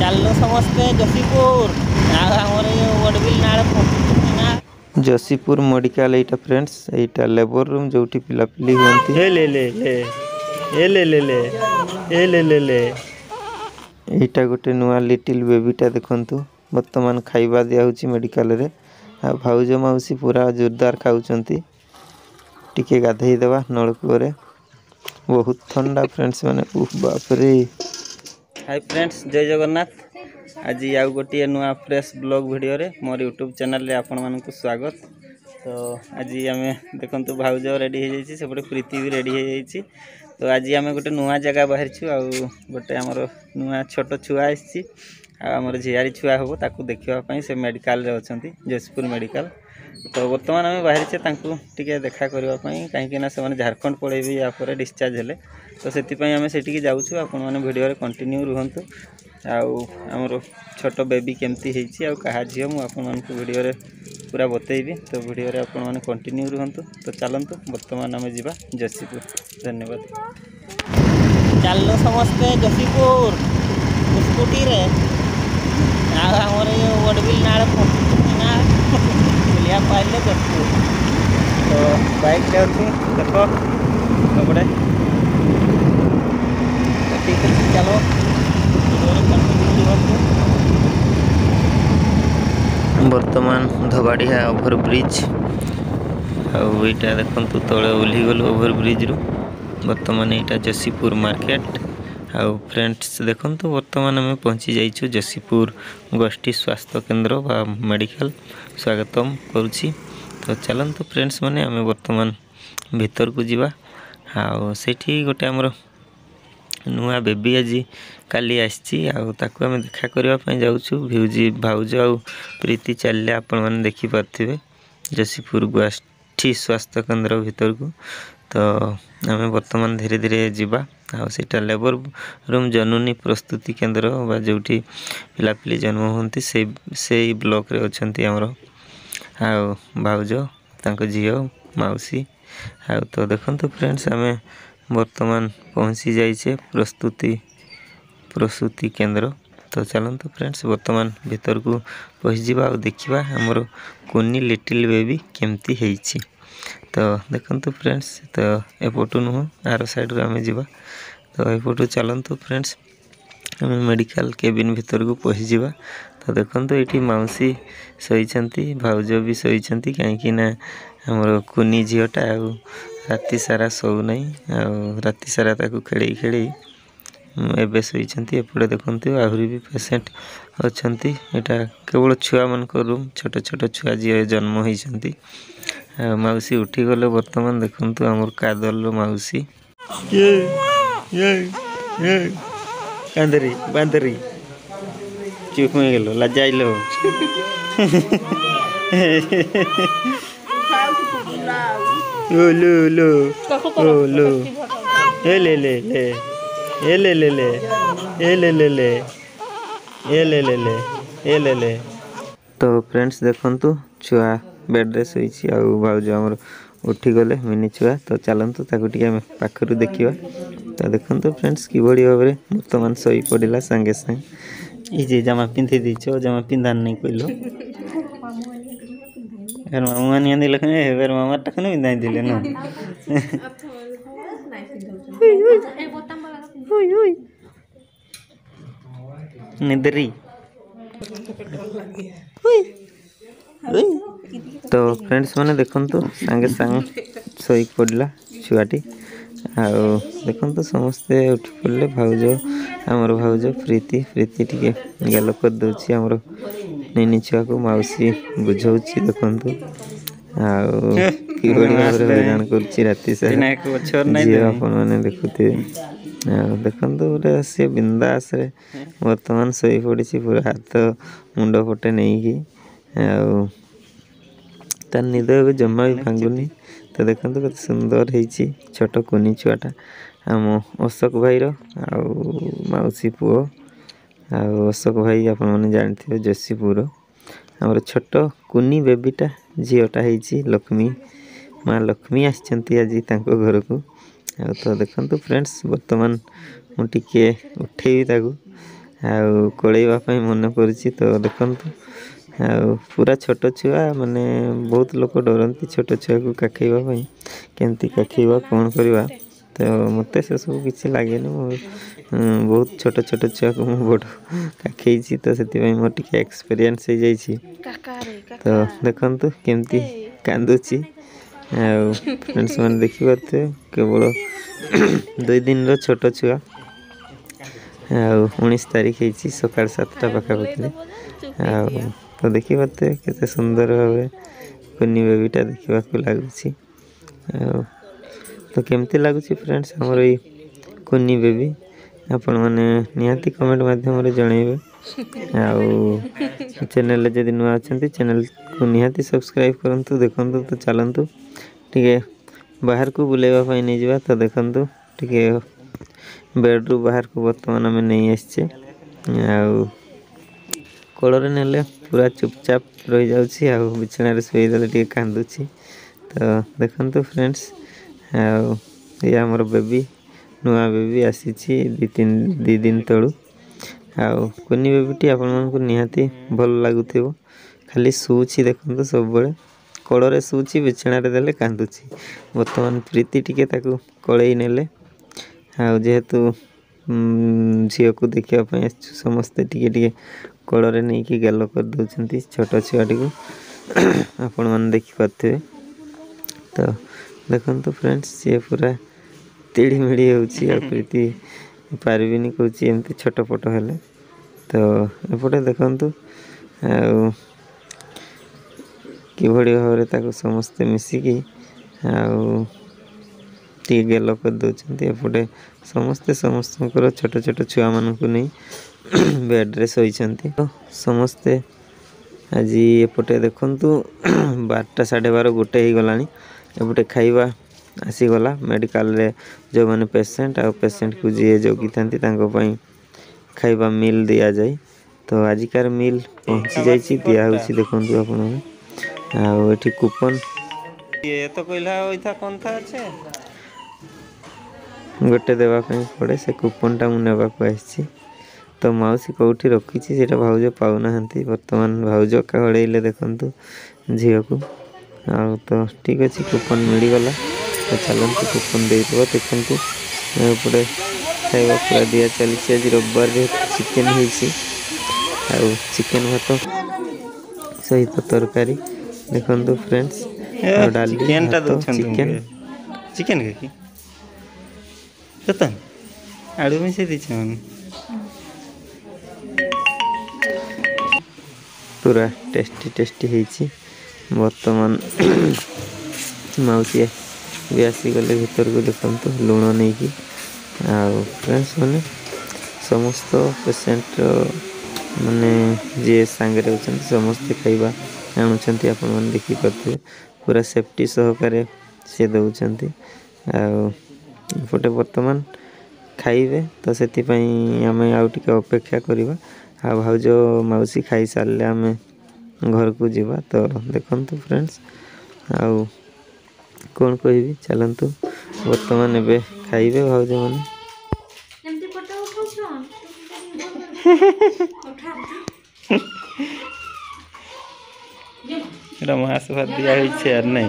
चलो समस्ते जसीपुर जसीपुर मेडिकल एटा फ्रेंड्स एटा लेबर रूम जोटी पिलापिली हुंती ले ले ले ले ए ले ले ले ए ले ले ले एटा गोटे नुआ लिटिल बेबीटा देखंतु वर्तमान खाइबा दिया होची मेडिकल रे आ भाउज माउसी पूरा जोरदार खाउचंती टिके गाधेई देवा नलकूप रे बहुत ठंडा फ्रेंड्स माने उफ बाप रे। हाय फ्रेंड्स जय जगन्नाथ। आज आउ गोटे नुआ फ्रेश ब्लॉग वीडियो रे मोर यूट्यूब चैनल रे आपण मानकु स्वागत। तो आज आम देखु भाउज रेडी हो जाइए सेपटे प्रीति भी रेडी हो जाइए। तो आज आम गोटे नुआ जगह बाहर छू गोटे आमर नुआ छोट छुआ आसी आमर झियारी छुआ हम ताकू देखापी से मेडिकल रे अच्छा जयपुर मेडिकल। तो बर्तमान आम बाहर टे देखा करने कहीं से झारखंड पड़े यापर डिस्चार्ज हेले तो से आम से जाऊँ आपण मैंने वीडियो कंटिन्यू रुहतु आमर छोट बेबी केमती है क्या झील मुझे वीडियो पूरा बतेबी। तो वीडियो आपण मैंने कंटिन्यू रुहतु। तो चलतु बर्तमान आम जा जसीपुर। धन्यवाद। चलो समस्ते जसीपुर स्कूटी रे आमर वडबिल नाड़ बुलिया पाइले जसीपुर। तो बाइक ले अच्छी देख सेपटे ठीक है चलो वर्तमान धबाड़िया ओभर ब्रिज आईटा देखु तले ओह्ली गलु ओभर ब्रिज रु वर्तमान यहाँ जसीपुर मार्केट आउ फ्रेंड्स देखु वर्तमान आम पहुँची जाइछु जसीपुर गोष्ठी स्वास्थ्य केंद्र बा मेडिकल स्वागतम करुछि। तो चलतु फ्रेंड्स माने आम वर्तमान भीतर को जीवा सेठी गोटे आमर नुआ बेबी आज काली आसी आम देखा करने जाऊँ भ्यूजी भाउज आ प्रीति चलिए आपण मैंने देखिपे जसीपुर गोष्ठी स्वास्थ्य केंद्र भीतर को। तो आम बर्तमान धीरे धीरे जीवा आटा लेबर रूम जननी प्रस्तुति केंद्र बा जोटी पिलापिली जन्म होती से ब्लॉक रे अच्छी आमर भाउज तांको झील माउसी तो देखो फ्रेंड्स आम वर्तमान पहुँची जाइए प्रसूति केंद्र। तो चलते फ्रेंड्स वर्तमान भीतर को पहुँचवा और देखा आमर कुनी लिटिल बेबी केमती है। तो देखो फ्रेंड्स तो एपटू नुह आर साइड आम जा तो एपटू चलतु फ्रेंड्स आम मेडिकल केबिन भीतर को पहुँचवा। तो देखो ये माउसी शोती भाउज भी शोती कहीं आमर कुनी झीटा राति सारा सौ नहीं राति सारा ताकू खेल खेल एवं शोती एपटे देखते आहरी भी पेसेंट अच्छा यहाँ केवल छुआ मान रूम छोट छोट छुआ जी जन्म होती माउसी उठी गले वर्तमान देखु आमर कादल माउसी बांदरी बांदरी चुप में गलो लजाइल लो लो ओ लो ए ले ले ले ए ले ले ले ए ले ले ले ए ले ले ले ए ले ले। तो फ्रेंड्स देखंतु छुआ बेड रे सोईची आ भाउज हमर उठी गले मिनी छुआ। तो चलंतु ताकू टिके पाखरु देखिबा। तो देखंतु फ्रेंड्स कि बड़ी भाबरे वर्तमान सोई पडिला संगे संग ई जे जमा पिंथि दिछो जमा पिंधान नहीं कइलो घर मामा नहीं दिले कने घर मामा टकने बिंदाई दिले न निदरी। तो फ्रेंड्स माने देखंतु संगे संग सोई पड़ला छुआटी देखंतु समस्ते उठी पड़ले भाउज आमर भाउज प्रीति प्रीति टिके गाल कर दउछि आमर निनी छुआ को माउसी बुझौछि देखंतु कि बड़ी भाव हैरान करछि राति सारा आपण माने देखुते देखंतु गोटे सी बिंदास रे वर्तमान सोई पड़ी पूरा हाथ मुंड पटे नहीं कि तार निद ए जमा भी भांगुनी। तो देखो कत सुंदर है छोट कुनी छुआटा आम अशोक भाईर मौसी पुओ अशोक भाई आप जानते जसीपुर आमर छोट कुनी बेबीटा झीटा है लक्ष्मी माँ लक्ष्मी आसछंती आज घर को। तो देखो फ्रेंड्स वर्तमान मुझे उठेबी ताकू आउ कोड़ेवा मन पड़ी। तो देखंतु पूरा छोट छुआ माने बहुत लोग डरती छोट छुआ को काखेवा केमती काखेवा कौन करवा। तो मत से सब किसी लगे बहुत छोट छोट छुआ को मुझे बड़ काखी तो से मोर टे एक्सपीरियंस हो जाइए। तो देखंतु केमती कांदुची फ्रेंड्स मैंने देखी पारे केवल 2 दिन रो छोट छुआ 19 तारीख होती सकाल 7टा पाखापाखि। तो देखी पारे केते सुंदर भाव कुनी बेबीटा देखा लगुच। तो केमती लगुच फ्रेंड्स हमर ये कुनी बेबी आपण मैंने निहाती कमेंट माध्यम जनइबे। चैनल जदि नुआ अच्छा चैनल को निहाती सब्सक्राइब करंतु। देखंतु तो चलंतु टिके बाहर को बुलेवा पाई नहीं जावा। तो देखंतु टिके बेडरू बाहर को बर्तमान आम नहीं आसचे कोड़े नेले पूरा चुपचाप रही जाऊँगी बिछाण शुईदे टे कांदुची। तो देखंतु फ्रेंड्स ये आमर बेबी नुआ बेबी आसी 2 दिन तलू कुनी बेबीटी आपण मानक निहाती भल लगुव खाली शुची देखो सब बड़े कोड़े शुची बिछाण देले कांदुची। बर्तमान प्रीति टिके ताकू कड़े नेले जेहेतु झील को देखापी समस्ते टिके टिके कोड़े नहीं कि गेल कर दौरान छोट छुआटी को आपण मैंने देखिपे। तो देखंतु फ्रेंड्स सी पूरा तिड़ी मिड़ी होती पारिनी कौच एमती छोट पट हेले। तो एपटे देखंतु कि भाव में समस्ते मिसिकी टी गेल कर दौरान एपटे समस्ते समस्त छोट छोट छुआ मानक नहीं बेड्रे शोई। तो समस्ते आज एपटे देखंतु 12टा 12:30 गोटे हो गला। एपटे खाइबा आसीगला मेडिकल रे जो मैंने पेसेंट आ पेसेंट को जी जगी था खाइबा मिल दि जाए। तो आजिकार मिल पहुँची जाइए दिया देखो आप कूपन ये तो कहला कौन था अच्छे गोटे देवाई पड़े से कूपनटा मुझे। तो मौसी कौटी रखी से भाउज पाऊना बर्तमान भाउज काड़े देखु झील को तो ठीक अच्छे कूपन मिलगला। तो चलते कूपन देदेव देखते एपटे खाଇବା पूरा दिया चली। आज रविवार चिकेन हो चिकेन भात सहित तरकारी देखो फ्रेंड्स डाली चिकेन चिकेन के आड़ू मिसे दीछन पूरा टेस्टी टेस्टी होती। बर्तमान मौसी भी आसीगले भीतर को देखते लुण नहीं कि फ्रेंड्स मैंने समस्त पेसेंट माने जी सांगे समस्ते खाइबा आणुंट आपण मैंने देखिपे पूरा सेफ्टी सहकारे सी दौरान आउटे बर्तमान खाइबे। तो से आम आउ टे अपेक्षा करवा आ भाउज मौसी खाई सारे आम घर को जीवा। तो देखंतु फ्रेंड्स आउ कौन कहि चलतु बर्तमान एबे खाइबे भाउज मैंने मांस भात दिया यार नहीं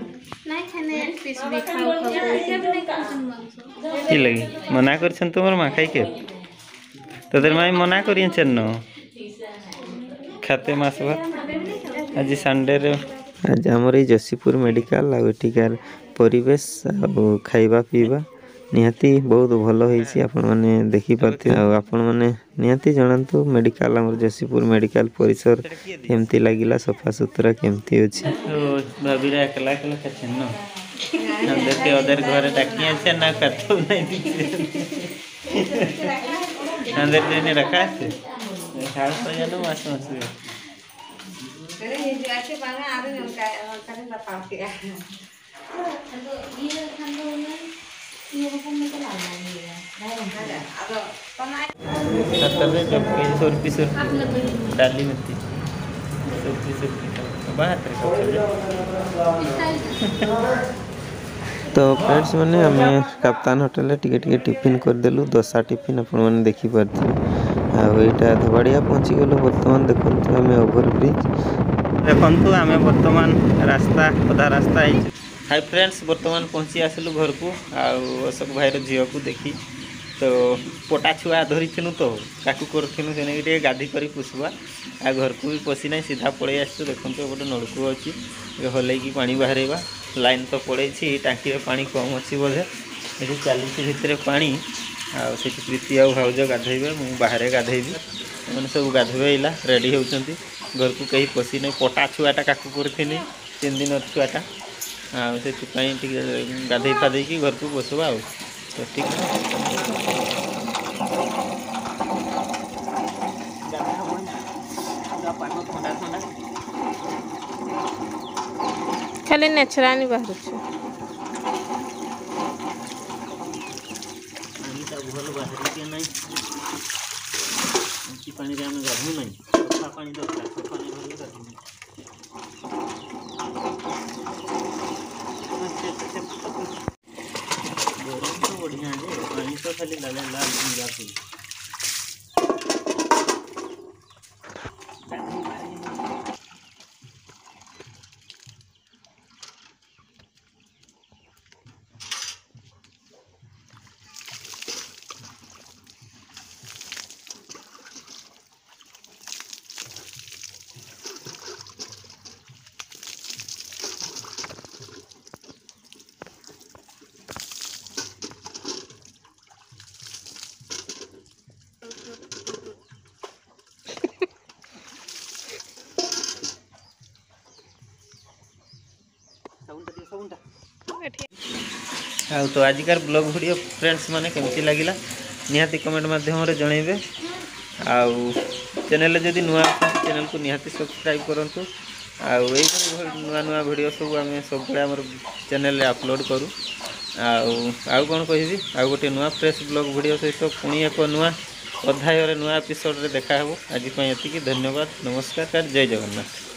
कि लगी मना कर तुम माँ खाई के तो तेरे माँ मना करिए चेन खाते मांस भात आज संडे रे। आज आमर ये जसीपुर मेडिकल आठिकार परिवेश खाइबा पीवा निहाती बहुत भल होती आपण मैंने देखिपे। आपण मैंने निहाती जनातु मेडिकल आमर जसीपुर मेडिकल परिसर केमती लगिला सफा सुतरा केमती अच्छे। भाभी एकला एकला खाते न अंदर के उधर घर डाकिया से ना करतो नहीं अंदर देने रखा है खाल तो जानो मास मास करे ये जो ऐसे बांगा आ रहे उनका करे ना पाके ये खानो ना ये को में तो लाना नहीं है नहीं अब पना तबे जब 100 रुपए डाली मिलती 100 बाहर तो फ्रेंड्स मैंने आम कप्तान होटेल टिके टिफिन करदेलु 10 टिफिन आपण मैंने देखिपे आईटा धबाड़िया पहुँची गलु बर्तमान देखते आम ओभरब्रिज देखु आम बर्तमान रास्ता अधा रास्ता हाय फ्रेंड्स बर्तमान पहुँची आसलु घर को अशोक भाईर झील को देखी तो पोटा छुआ धरी तो काकू करूँ से गाधी कर पुषवा आ घर को भी पशि ना सीधा पड़े आसु देखो गोटे नलकूप अच्छी हल्कि पा बाहर लाइन तो पड़े टाँकी में पानी कम अच्छी बोधे ये चली भितर पा आठी प्रीति आ भाउज गाधेबे मु बाहर गाधेबी मैंने सब गाधेला रेडी होती घर को कहीं पशि ना पटा छुआटा काकू कर 3 दिन छुआटा से गाधे फाधे की घर को बसवा तो ठीक खाली नेचुरानी बाहर भल बाहर के ना पानी आम गाधु ना सफा पानी दरकार सफा नहीं भर गाधु गरम तो बढ़िया है पानी तो खाली लाल लाल जाती तो आजिकार ब्लॉग वीडियो फ्रेंड्स माने केमती लगिला निहाती कमेंट माध्यम जनइबे चैनल जदि नुआ चैनल को निहाती सब्सक्राइब करंतु नुआ नुआ वीडियो सब आम सब चैनल अपलोड करूँ आउ कौन कहि आउ गोटे नुआ फ्रेश ब्लॉग वीडियो सहित पुणी एक नुआ अध्याय नुआ एपिसोड रे देखा आज एति धन्यवाद नमस्कार जय जगन्नाथ।